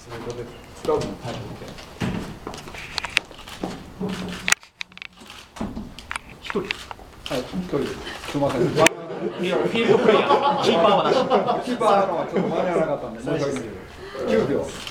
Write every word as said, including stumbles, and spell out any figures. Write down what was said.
ことで使うの。はい。一人。はい、一人です。すみません。フィールドプレイヤー、キーパーはなし。キーパーのはちょっと間に合わなかったんで、申し訳ないけど。きゅうびょう。